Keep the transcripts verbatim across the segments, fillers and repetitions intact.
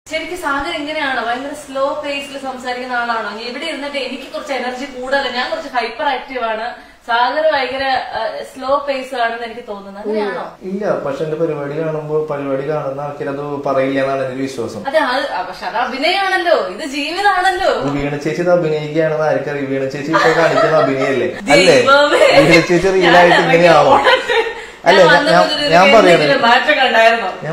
ശരിക്കും സാഗർ എങ്ങനെയാണോ ഭയങ്കര സ്ലോ പേസിൽ സംസാരിക്കുന്ന ആളാണോ? എവിടെ ഇരുന്നിട്ട് എനിക്ക് കുറച്ച് എനർജി കൂടുതലല്ല, ഞാൻ കുറച്ച് ഹൈപ്പർ ആക്റ്റീവ് ആണ്, സാഗർ ഭയങ്കര സ്ലോ പേസ് ആണെന്ന് എനിക്ക് തോന്നുന്നത്, അങ്ങനെയാണോ? ഇല്ല, പക്ഷെ എന്റെ പരിപാടി കാണുമ്പോ പരിപാടി കാണുന്ന ആൾക്കാരത് പറയില്ല എന്നാണ് എന്റെ വിശ്വാസം. അതെ, പക്ഷെ അത് അഭിനയമാണല്ലോ, ഇത് ജീവിതമാണല്ലോ. വീണ ചേച്ചി ഇത് അഭിനയിക്കുകയാണെന്ന് ആർക്കറിയാം? വീണ ചേച്ചി ഇപ്പൊ കാണിക്കുന്ന അഭിനയല്ലേ? അല്ലേ? വീണ ചേച്ചി റിയലായിട്ട് ഇങ്ങനെയാണോ? അല്ല, ഞാൻ പറയുന്നത് ഞാൻ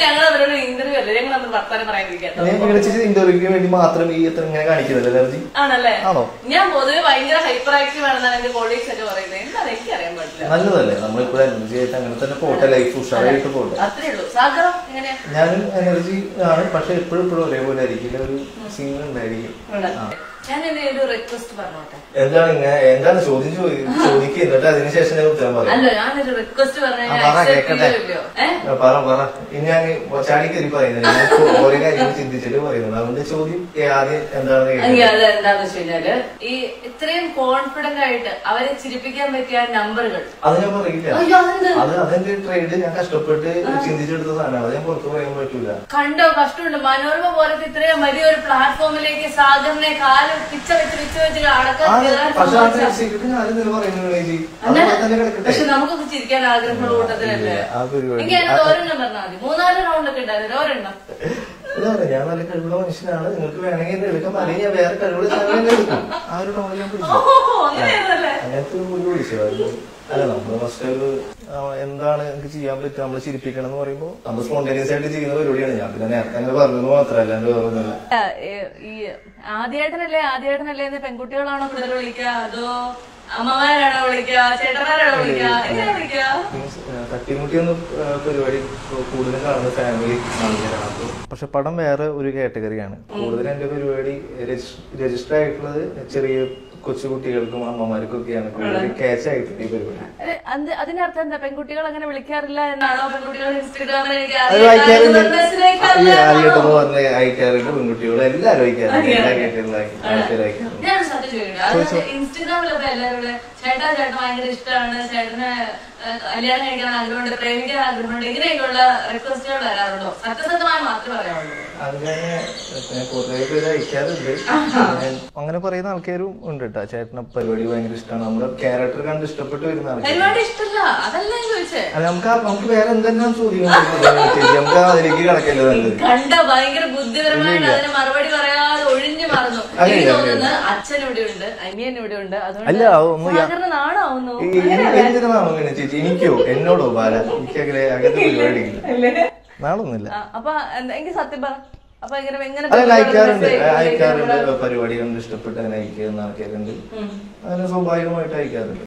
പറയുന്നത് ഇന്റർവ്യൂക്ക് വേണ്ടി മാത്രം ഈ എത്ര ഇങ്ങനെ കാണിക്കുന്നത് എനർജി ആണല്ലേ? ആണോ? ഞാൻ പൊതുവെ ഭയങ്കര ഹൈപ്പർ ആക്റ്റീവ് ആണെന്നാണ് എന്റെ കോളീഗ്സ് ഒക്കെ പറയുന്നത്. എന്താ എനിക്ക് അറിയാൻ പറ്റില്ല. നല്ലതല്ലേ നമ്മളിപ്പോഴും എനർജി ആയിട്ട് അങ്ങനെ തന്നെ പോട്ടെ, ലൈഫ് ഉഷാറായിട്ട് പോട്ടെ. അത്രേ ഉള്ളൂ. സാഗറോ എങ്ങനെയാ? ഞാനും എനർജി ആണ്, പക്ഷെ എപ്പോഴും എപ്പോഴും ഒരേപോലെ ആയിരിക്കില്ല, ഒരു സീൻ ഉണ്ടായിരിക്കും. ഞാൻ എന്റെ ഒരു റിക്വസ്റ്റ് പറഞ്ഞോട്ടെ. എന്താണ് ഇങ്ങനെ എന്താണ് ചോദ്യം ചോദിക്കുക, എന്നിട്ട് അതിനുശേഷം ഞാൻ ഉത്തരം പറയാം. അല്ല, ഞാനൊരു റിക്വസ്റ്റ് പറഞ്ഞു പറ പറ ഇനി ഞാൻ ചാടി കയറി പറയുന്നത് ഓരോ കാര്യങ്ങൾ ചിന്തിച്ചിട്ട് പറയുന്നത്. അതുകൊണ്ട് ചോദ്യം ആദ്യം എന്താണ് എന്താന്ന് വെച്ച് കഴിഞ്ഞാല് ഈ ഇത്രയും കോൺഫിഡന്റ് ആയിട്ട് അവരെ ചിരിപ്പിക്കാൻ പറ്റിയ നമ്പറുകൾ അത് ഞാൻ പറയില്ല. അത് അതെന്റെ ട്രേഡ് ഞാൻ കഷ്ടപ്പെട്ട് ചിന്തിച്ചെടുത്ത സാധനമാണ്, അത് ഞാൻ പുറത്ത് പറയാൻ പറ്റൂല. കണ്ടോ, കഷ്ടമുണ്ട്. മനോരമ പോലത്തെ ഇത്രയും വലിയൊരു പ്ലാറ്റ്ഫോമിലേക്ക് സാഗറിനെ കാലം പിച്ച വെച്ച് പിച്ച വെച്ച് അടക്കം. പക്ഷെ നമുക്കൊക്കെ ചിരിക്കാൻ ആഗ്രഹമുള്ള കൂട്ടത്തിലല്ലേ? എനിക്ക് ഓരെണ്ണം പറഞ്ഞാൽ മതി. മൂന്നാല് റൗണ്ട് ഒക്കെ ഉണ്ടായിരുന്നു, ഒരെണ്ണം. ഞാൻ നല്ല കഴിവുള്ള മനുഷ്യനാണ്, നിങ്ങൾക്ക് വേണമെങ്കിൽ എന്നെ എടുക്കാം, അല്ലെങ്കിൽ ഞാൻ വേറെ കഴിവുള്ള എടുക്കും. ആ ഒരു ടോണിൽ ഞാൻ പിടിച്ചു, അങ്ങനത്തെ ഒരു വിളിച്ചു. അല്ല, നമ്മള് ഫസ്റ്റ് ഒരു എന്താണ് എനിക്ക് ചെയ്യാൻ പറ്റുക, നമ്മള് ചിരിപ്പിക്കണം എന്ന് പറയുമ്പോ നമ്മൾ സ്പോണ്ടേനിയസ് ആയിട്ട് ചെയ്യുന്ന പരിപാടിയാണ്. ഞാൻ പിന്നെ നേരത്തെ അങ്ങനെ പറഞ്ഞത് മാത്രമല്ല എന്റെ വേറൊന്നുമില്ല. ഈ ആദ്യേട്ടനല്ലേ ആദ്യേട്ടനല്ലേ എന്ന് പെൺകുട്ടികളാണോ കൂടുതൽ വിളിക്കുക, അതോ അമ്മമാരാണോ വിളിക്കുക, ചേട്ടന്മാരാണോ വിളിക്കുക, എങ്ങനെയാ വിളിക്കുക? തട്ടിമുട്ടിയൊന്നും പരിപാടി കൂടുതൽ കാണുന്ന ഫാമിലി ആൾക്കാരാണ്. പക്ഷെ പടം വേറെ ഒരു കാറ്റഗറിയാണ്. കൂടുതൽ എന്റെ പരിപാടി രജിസ്റ്റർ ആയിട്ടുള്ളത് ചെറിയ കൊച്ചുകുട്ടികൾക്കും അമ്മമാർക്കും ഒക്കെയാണ് കൂടുതൽ ക്യാച്ച് ആയിട്ട് ഈ പരിപാടി. അതിനർത്ഥം എന്താ, പെൺകുട്ടികൾ അങ്ങനെ വിളിക്കാറില്ല എന്നാണോ? പെൺകുട്ടികൾ ഇൻസ്റ്റഗ്രാമിൽ അയക്കാറുണ്ട്, അയക്കാറുണ്ട്, പെൺകുട്ടികളും എല്ലാവരും അയക്കാറുണ്ട്, എല്ലാ കേട്ടുകളും അയക്കാറുണ്ട്. ഞാൻ സത്യം ചോദിക്കട്ടെ, ഇൻസ്റ്റഗ്രാമിലൊക്കെ എല്ലാവരും ചേട്ടാ ചേട്ടൻ ഭയങ്കര ഇഷ്ടമാണ്, ചേട്ടന് കല്യാണം കഴിക്കാൻ ആഗ്രഹമുണ്ട്, പ്രേമിക്കാൻ ആഗ്രഹമുണ്ട്, ഇങ്ങനെയൊക്കെയുള്ള റിക്വസ്റ്റുകൾ വരാറുണ്ടോ? സത്യസത്യമായി മാത്രമേ പറയാറുള്ളൂ. അങ്ങനെ കുറെ പേര് അയക്കാറുണ്ട്, അങ്ങനെ പറയുന്ന ആൾക്കാരും ഉണ്ട് കേട്ടോ. ചേട്ടനെ പരിപാടി ഭയങ്കര ഇഷ്ടമാണ്, നമ്മുടെ ക്യാരക്ടർ കണ്ട് ഇഷ്ടപ്പെട്ട് വരുന്ന ആൾക്കാർ. അല്ല, നമുക്ക് നമുക്ക് വേറെ എന്തെല്ലാം ചോദിക്കാൻ നമുക്ക് അതിലേക്ക് കിടക്കല്ലോ. കണ്ട ഭയങ്കര ബുദ്ധിപരമായിട്ട് അതിന് മറുപടി പറയാതെ ഒഴിഞ്ഞു മറന്നു. എനിക്ക് തോന്നുന്നത് അച്ഛൻ ഇവിടെ ഉണ്ട്, അനിയൻ ഇവിടെ ഉണ്ട്, അതുകൊണ്ട് നാണാവുന്നു. നാണോ ചേച്ചി? എനിക്കോ എന്നോടോ ബാല? എനിക്ക് അങ്ങനെ അങ്ങനത്തെ പരിപാടി ഇല്ല, നാളൊന്നുമില്ല. അപ്പൊ എനിക്ക് സത്യം പറ, അപ്പൊ എങ്ങനെ അയക്കാറുണ്ട് അയക്കാറുണ്ട് പരിപാടി കണ്ട് ഇഷ്ടപ്പെട്ട് അങ്ങനെ അയക്കുന്ന ആൾക്കാരുണ്ട്, അങ്ങനെ സ്വാഭാവികമായിട്ട് അയക്കാറുണ്ട്.